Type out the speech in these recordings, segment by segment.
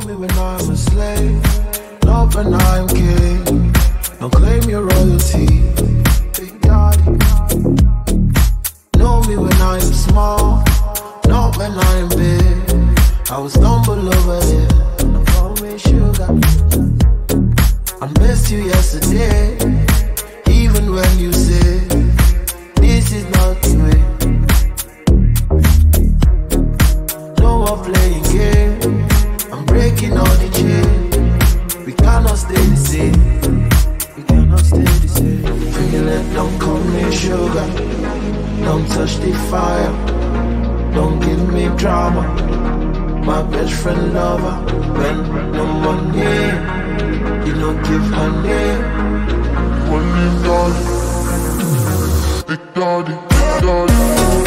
me when I'm a slave, love when I'm king. Don't claim your royalty, big daddy. Know me when I'm small, not when I'm big. I will stumble over it, don't call me sugar. I missed you yesterday, even when you say this is not the way. No more playing game, I'm breaking all the chains. We cannot stay the same, we cannot stay the same. Feel it, don't call me sugar, don't touch the fire, don't give me drama. My best friend lover, when no money, you don't give her name. One name, darling, big daddy, big daddy.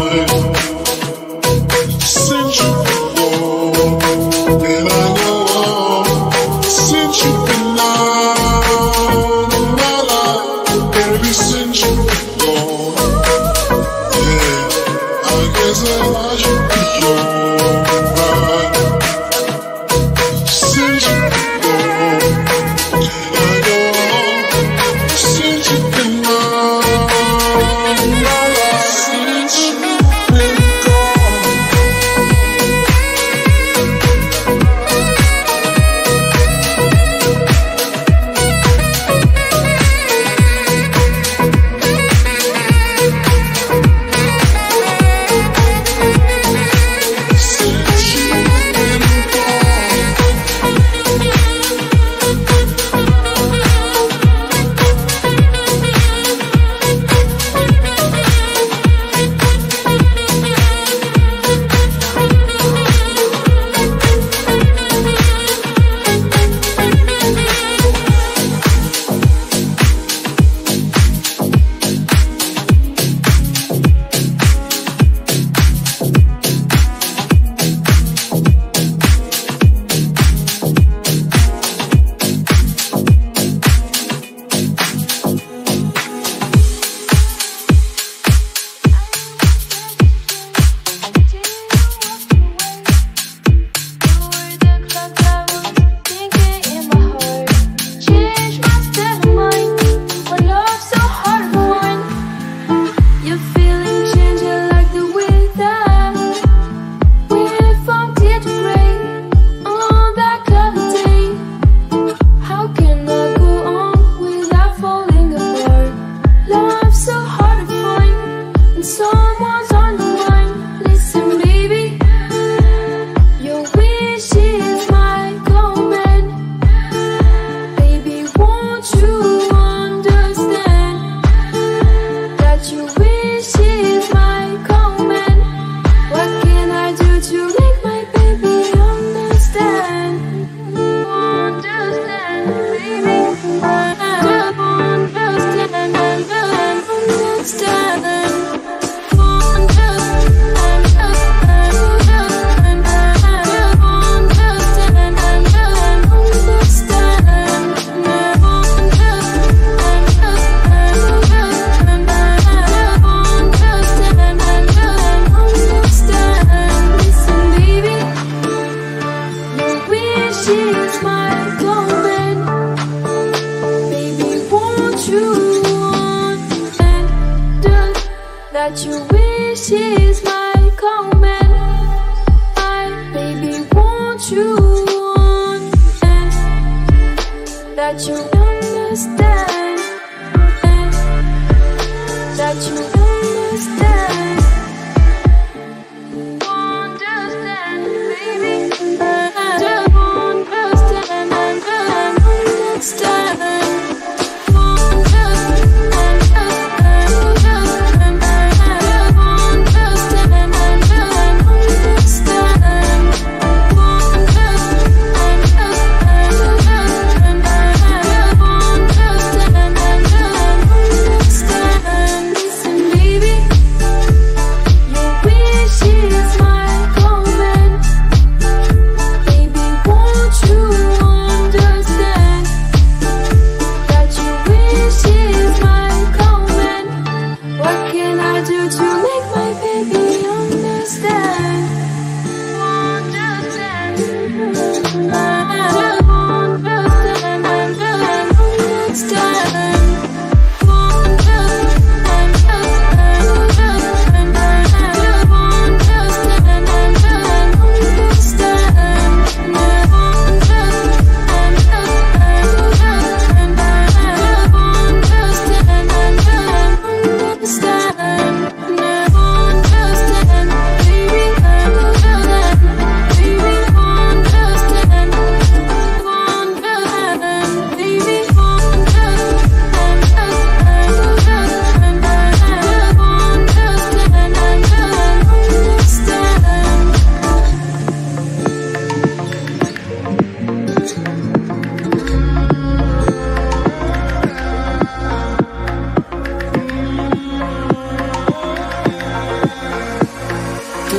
that your wish is my command. Baby, won't you understand that you understand, that you understand, understand, baby, understand, understand.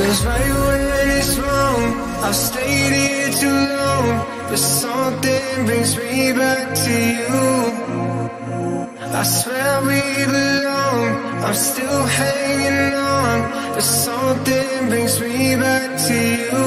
Feels right when it's wrong. I've stayed here too long, but something brings me back to you. I swear we belong. I'm still hanging on, but something brings me back to you.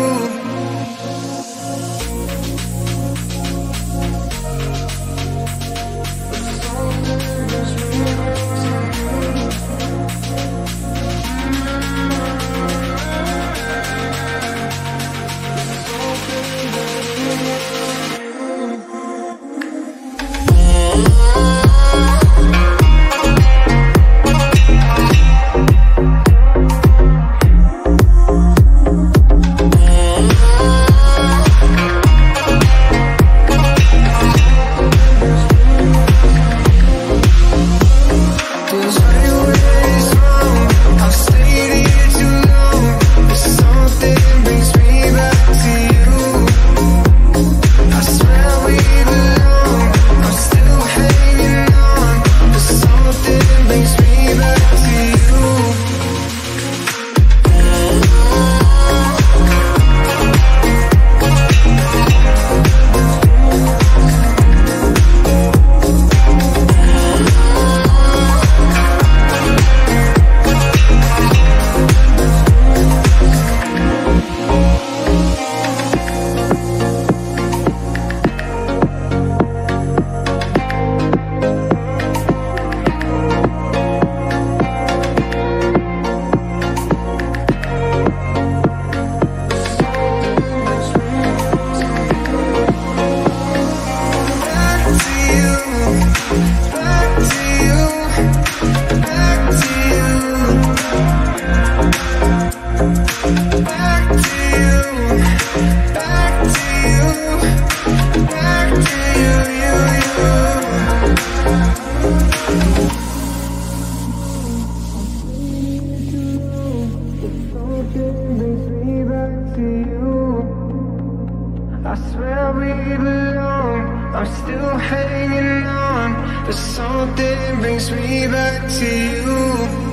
I swear we belong. I'm still hanging on, but something brings me back to you.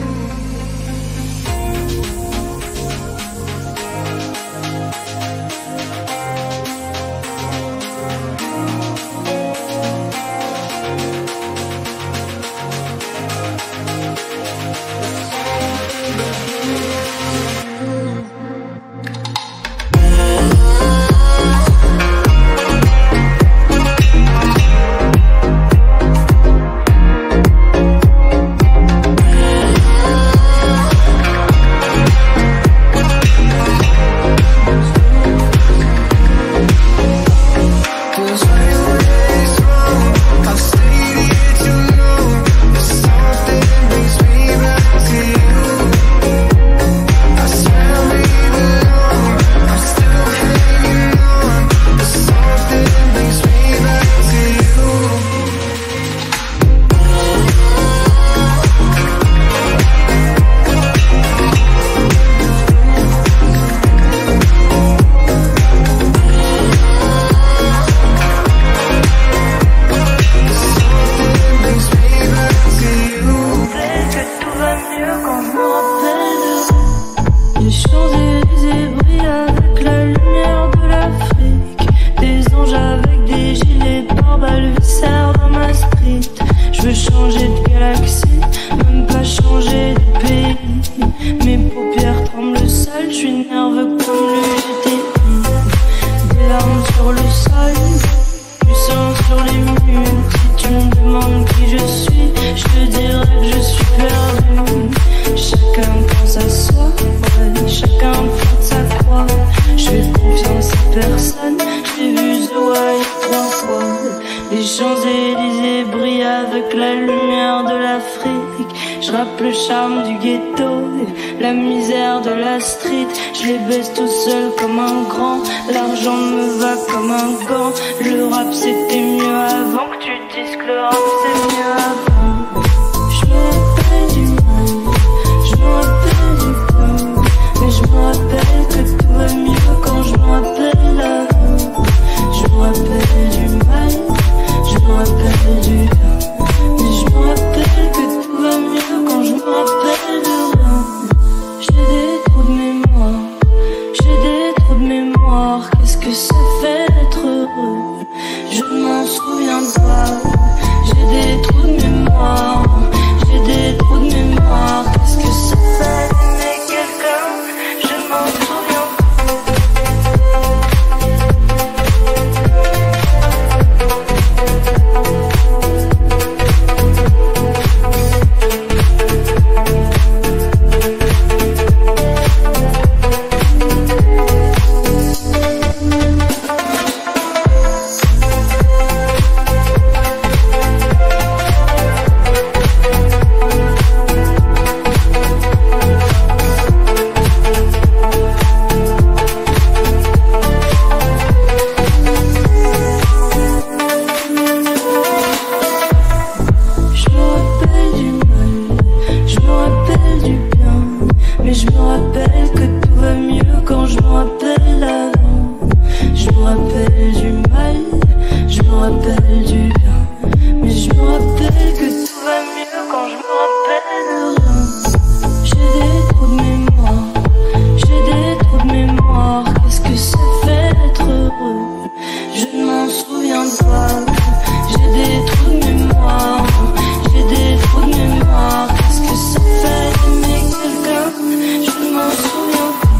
Le charme du ghetto, la misère de la street. Je les baisse tout seul comme un grand. L'argent me va comme un gant. Le rap c'était mieux avant que tu dises que le rap c'est mieux avant. Je me rappelle du mal, je me rappelle du corps, mais je me rappelle que tout va mieux quand je me rappelle avant. Je me rappelle du mal, je me rappelle du corps, mais je me rappelle que tout va mieux quand je me rappelle de rien. J'ai des trous de mémoire, rappelle que tout va mieux quand je me rappelle avant. Je me rappelle du mal, je me rappelle du bien, mais je me rappelle que tout va mieux quand je me rappelle rien. J'ai des trous de mémoire, j'ai des trous de mémoire. Qu'est-ce que ça fait d'être heureux? Je ne m'en souviens pas. J'ai des trous de mémoire, j'ai des trous de mémoire. Qu'est-ce que ça fait d'aimer quelqu'un? Je ne m'en souviens pas.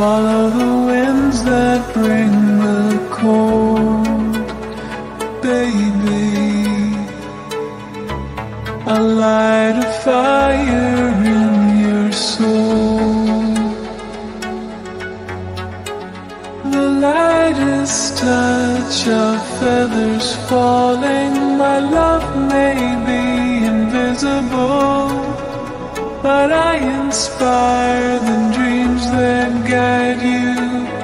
follow the winds that bring the cold, baby. I light a fire in your soul. The lightest touch of feathers falling. My love may be invisible, but I inspire the dreams that guide you,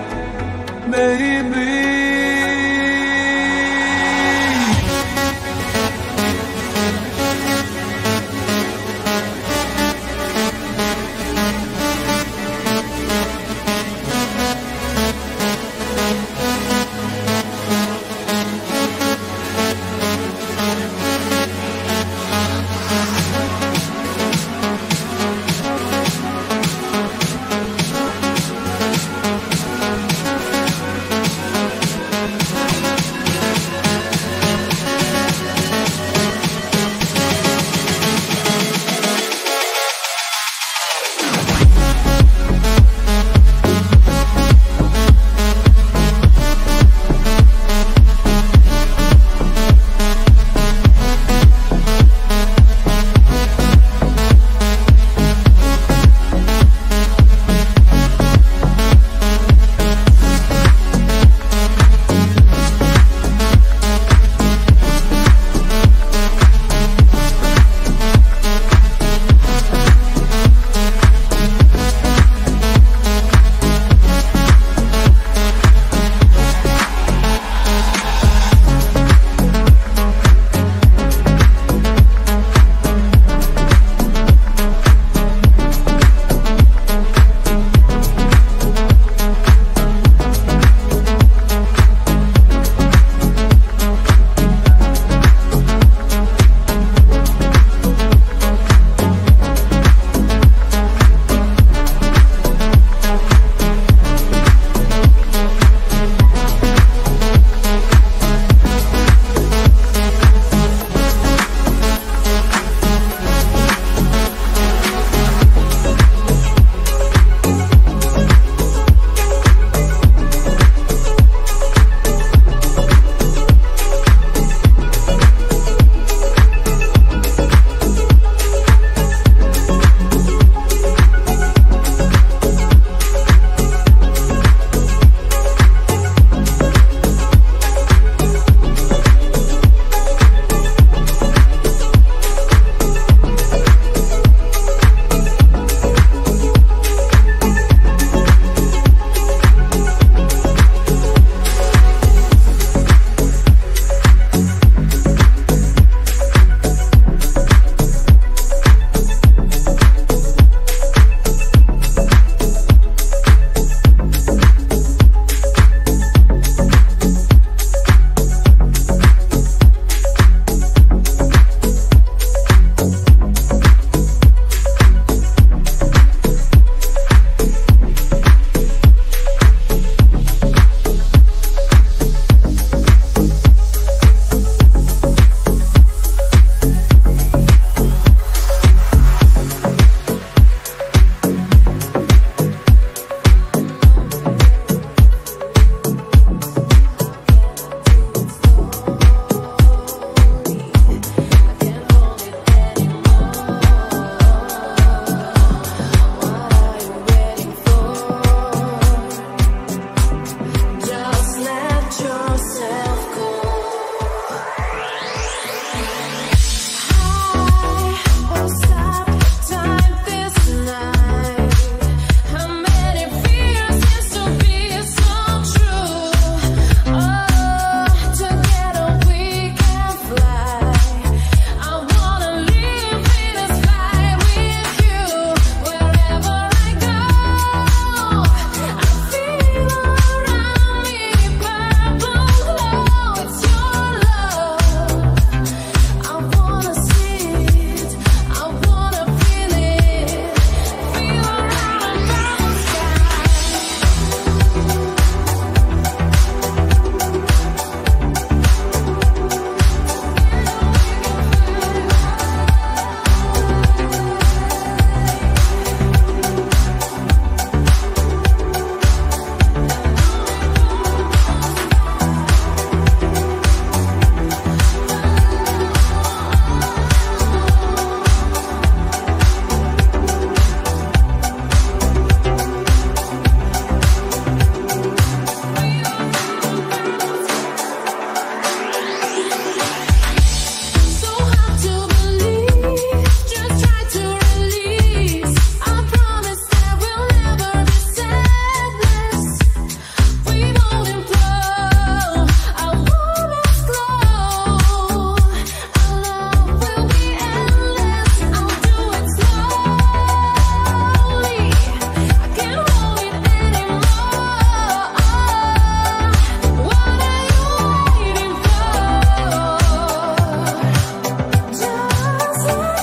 baby.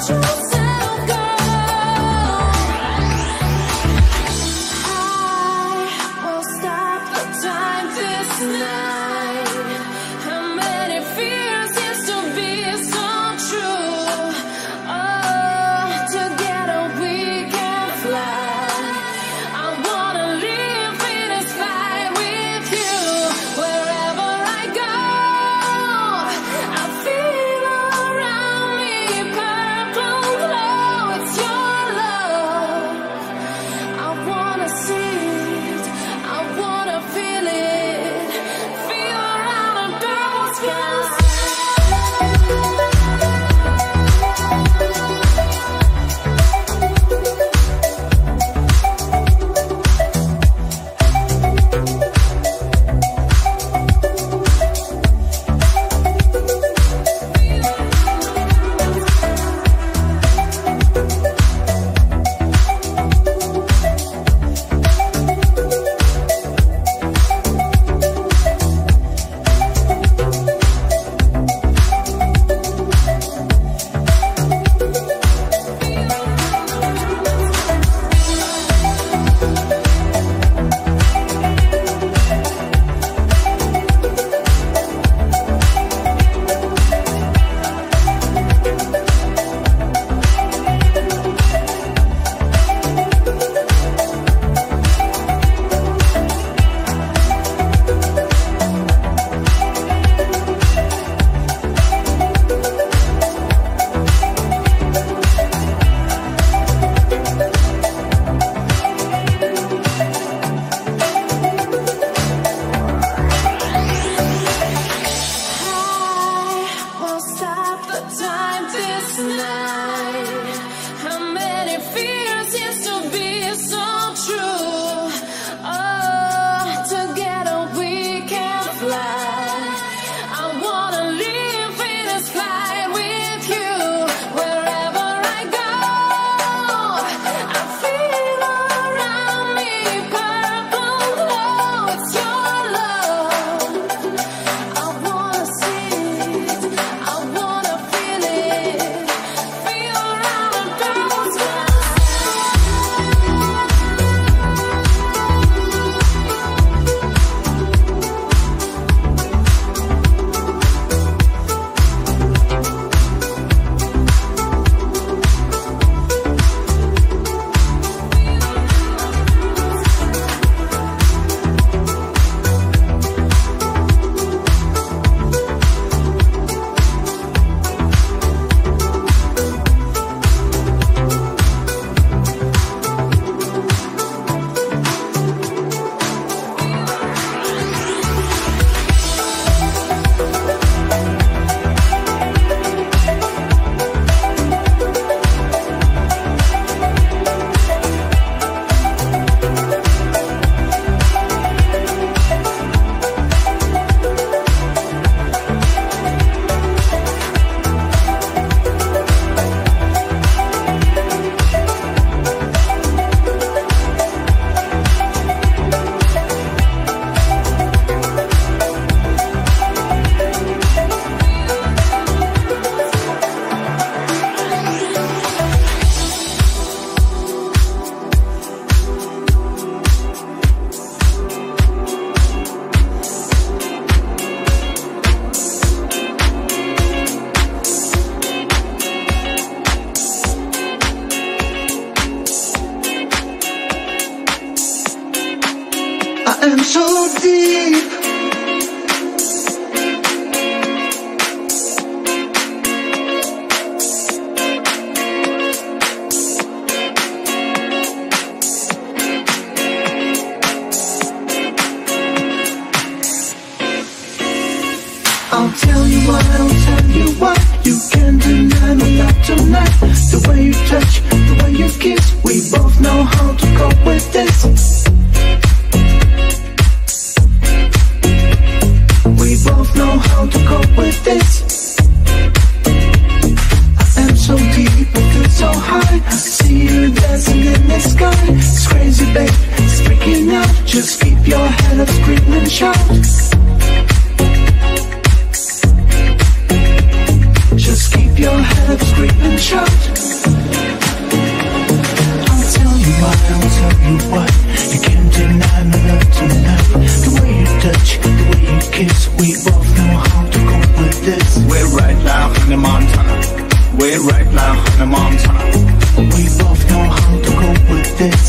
am so deep. I'll tell you what, I'll tell you what. You can't deny me not tonight. The way you touch, the way you kiss, we both know how to cope with this. We both know how to cope with this. I am so deep, I feel so high. I see you dancing in the sky. It's crazy, babe, it's freaking out. Just keep your head up, scream and shout. Just keep your head up, scream and shout. right now in the Montana. We both know how to cope with this.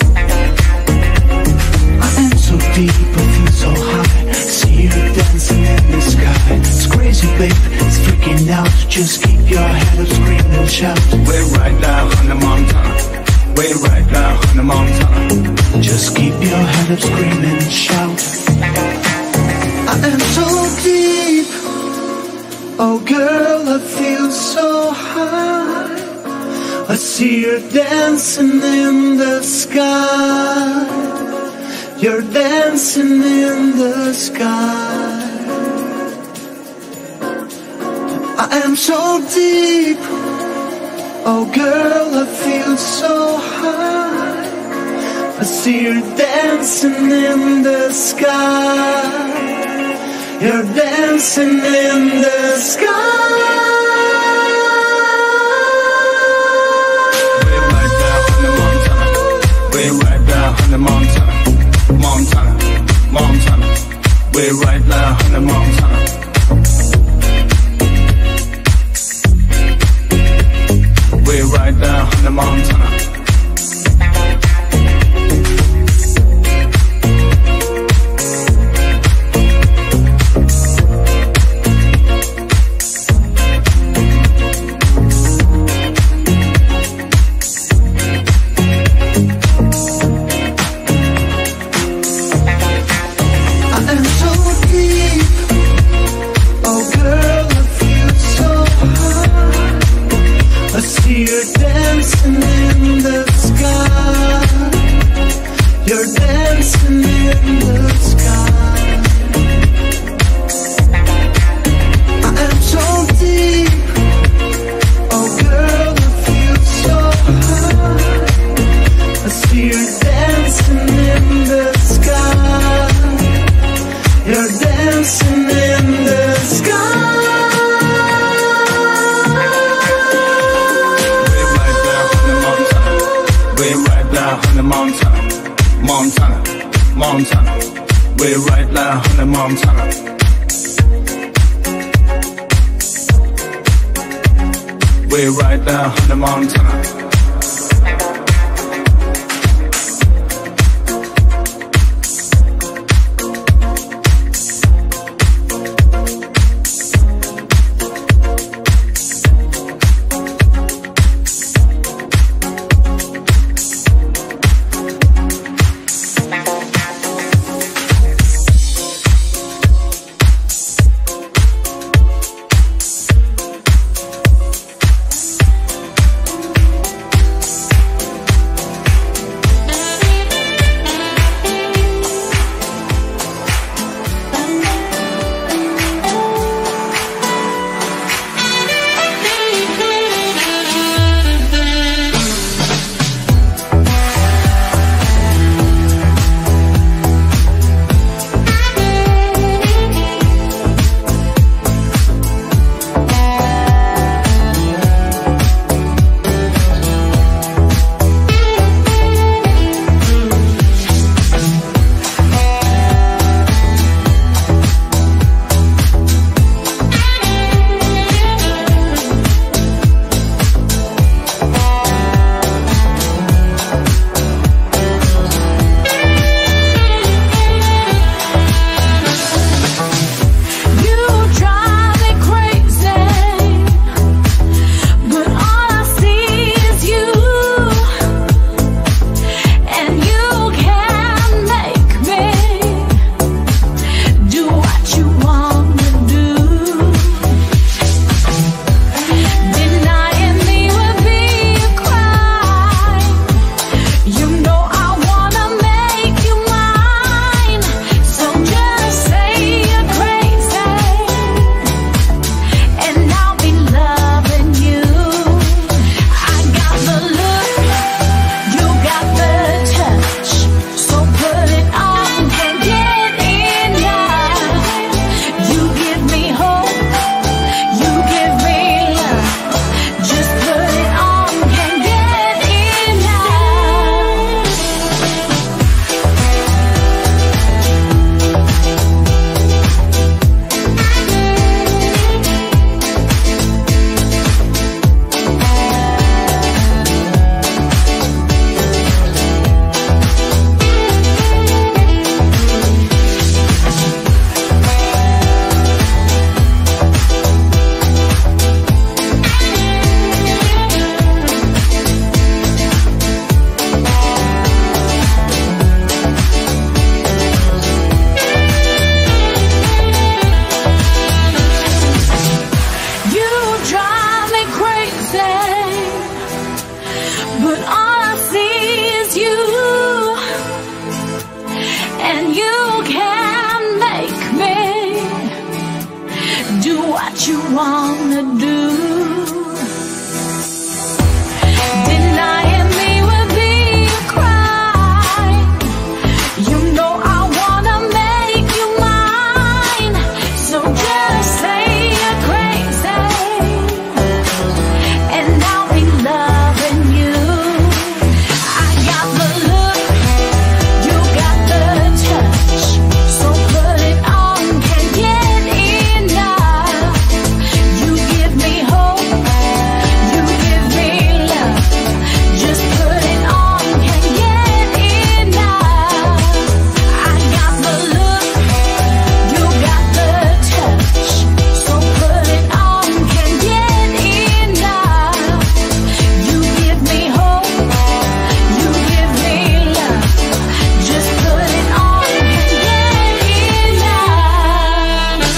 I am so deep, I feel so high. See you dancing in the sky. It's crazy, babe, it's freaking out. Just keep your head up, scream and shout. We're right now in the Montana. We're right now in the Montana. Just keep your head up, scream and shout. I am so deep. Oh girl, I feel so high. I see you dancing in the sky. You're dancing in the sky. I am so deep. Oh girl, I feel so high. I see you dancing in the sky. You're dancing in the sky. We're right now in the Montana. Montana, Montana. We're right now in the Montana. We're right now in the Montana. We're right now in the Montana. We're right now in the Montana. but all I see is you, and you can make me do what you wanna do. Denying me would be a crime. You know I wanna make you mine, so just say you're crazy, and I'll be loving you. I got the look, you got the touch, so put it on, can't get enough. You give me hope, you give me love, just put it on, can't get enough. I got the look, you got the touch, so put it on, can't get enough. You give me hope, you give me love, just put it on, can't get enough.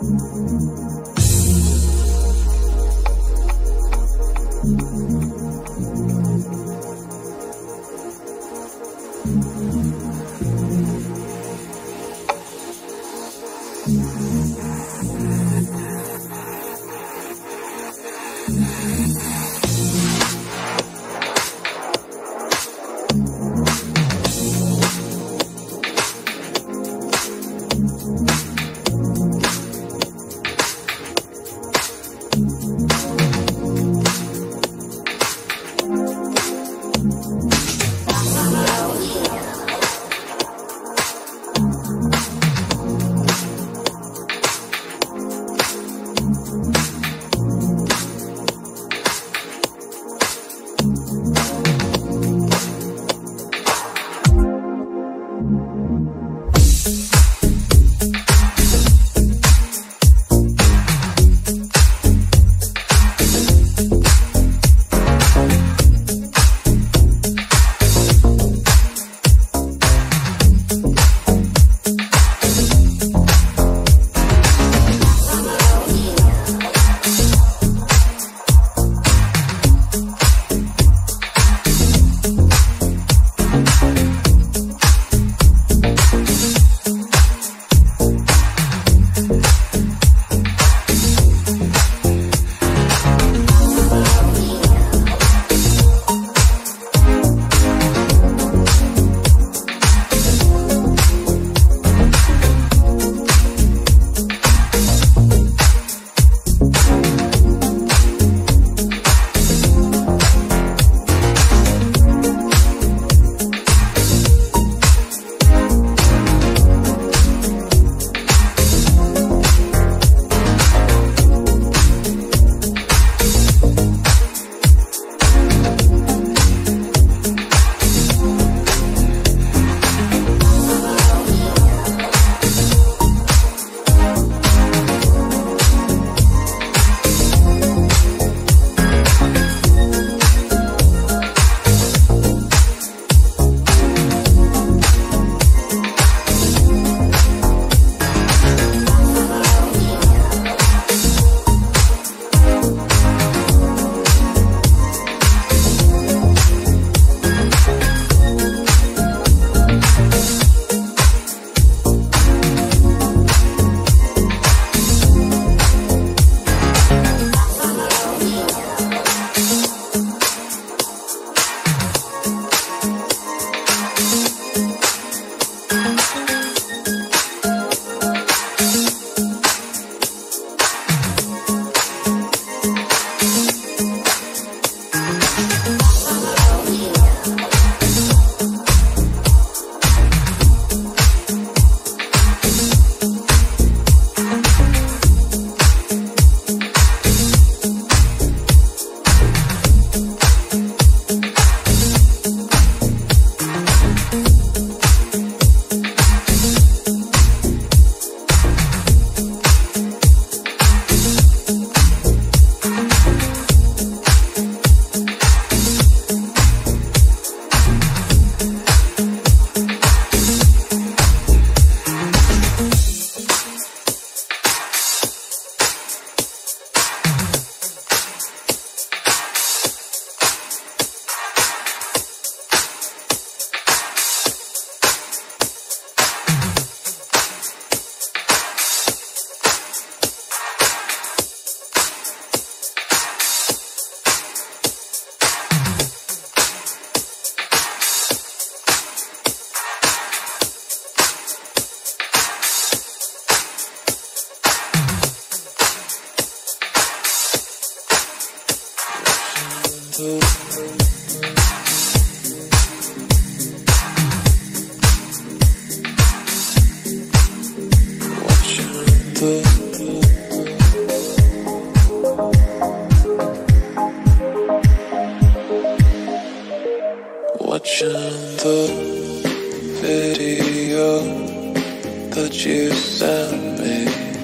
Watching the video that you sent me,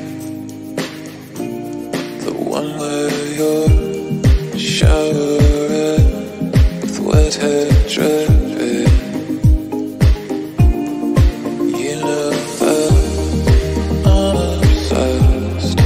the one where you're showering with wet hair dripping. You know that I'm obsessed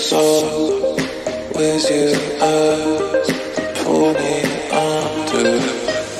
soul with your eyes, pull me under.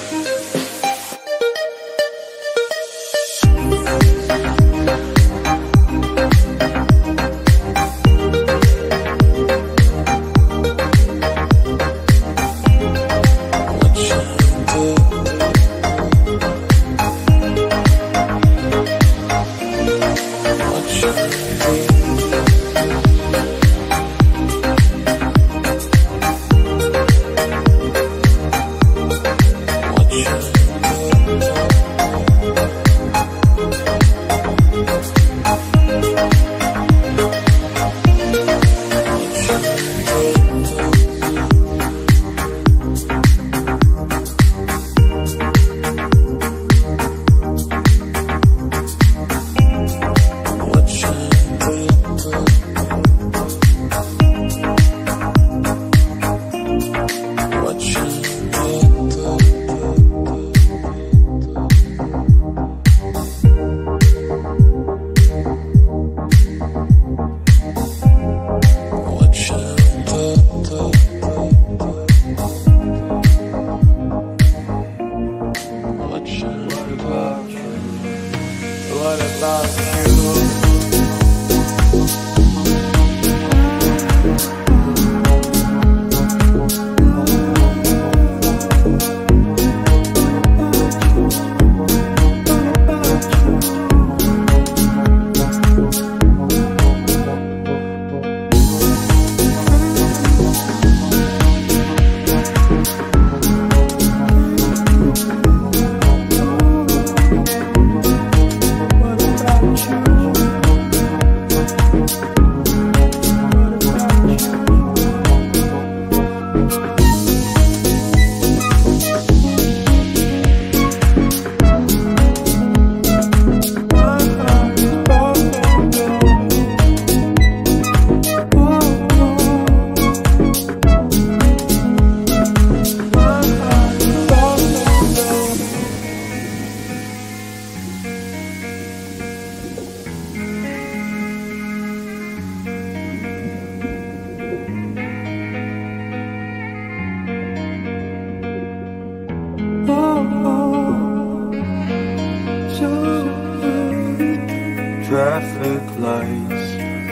Traffic lights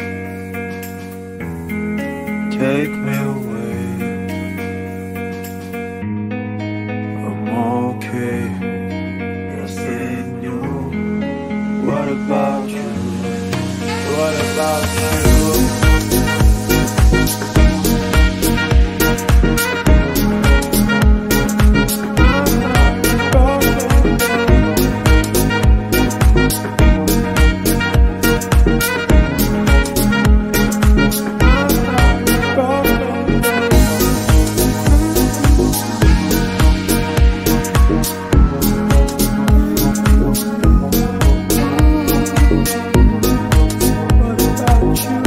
take me away. I'm okay, nothing new. What about you? What about you? What about you?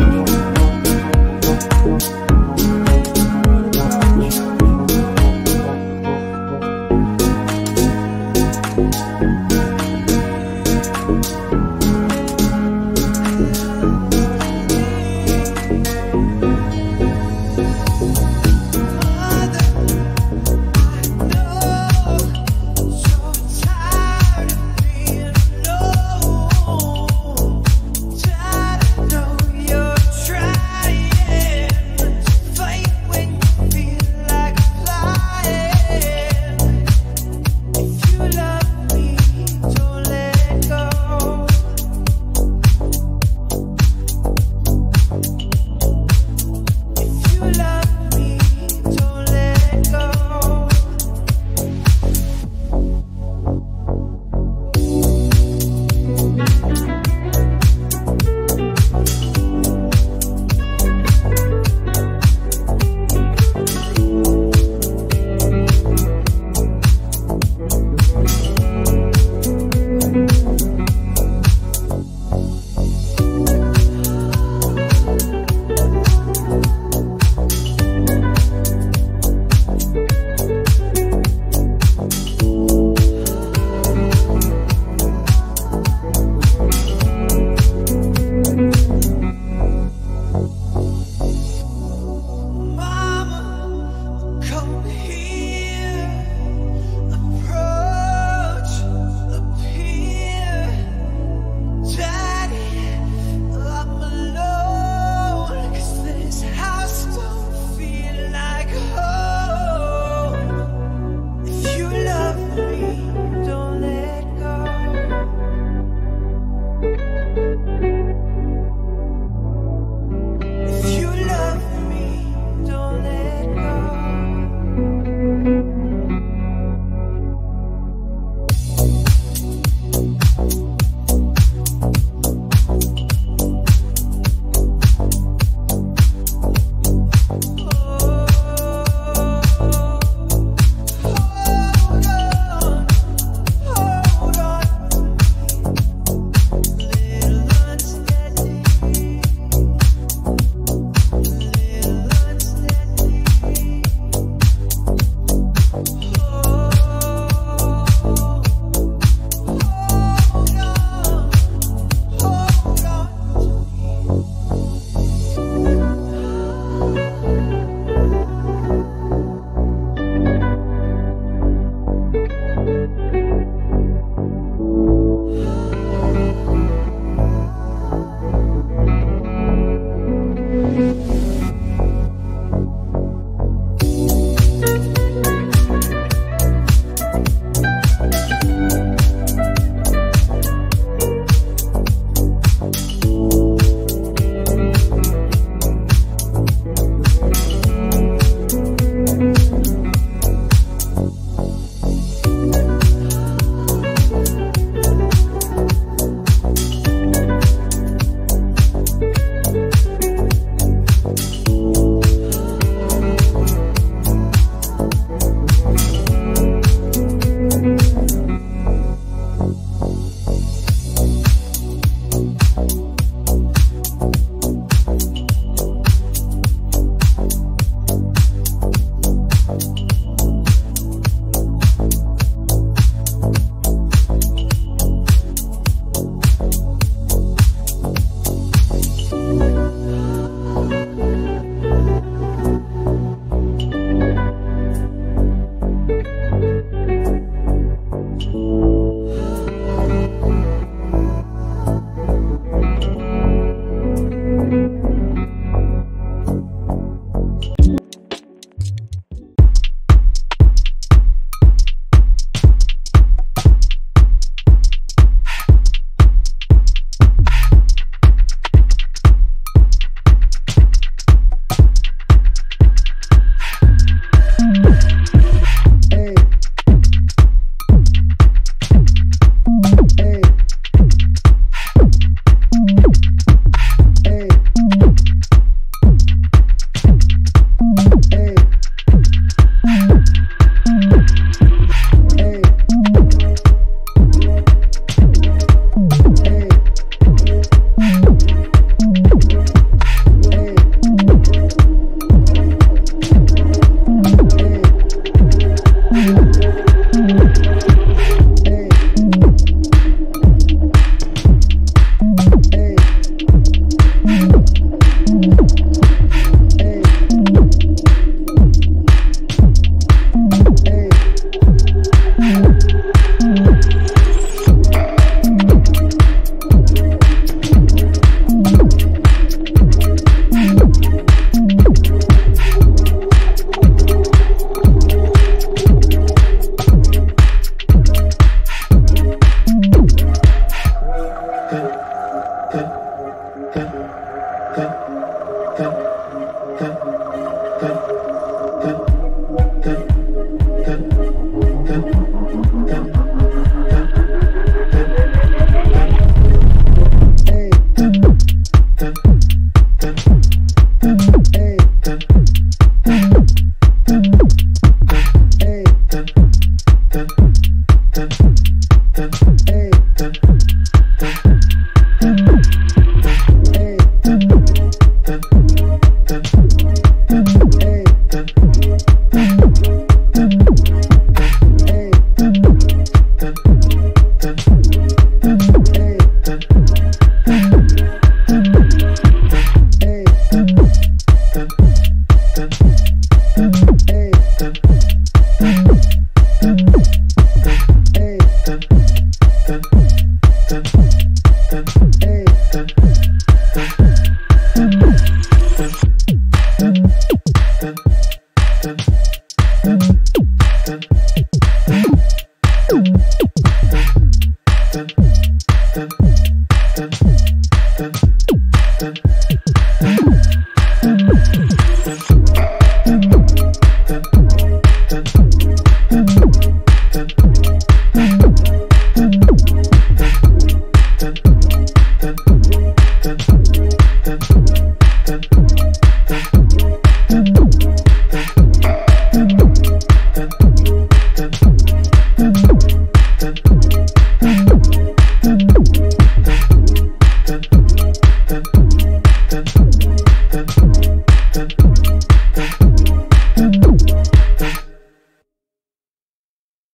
okay, okay.